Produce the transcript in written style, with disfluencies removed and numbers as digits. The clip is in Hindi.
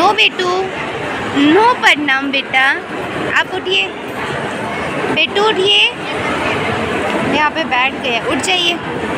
नो बेटू, नो प्रणाम बेटा। आप उठिए बेटू, उठिए। यहाँ पे बैठ गया, उठ जाइए।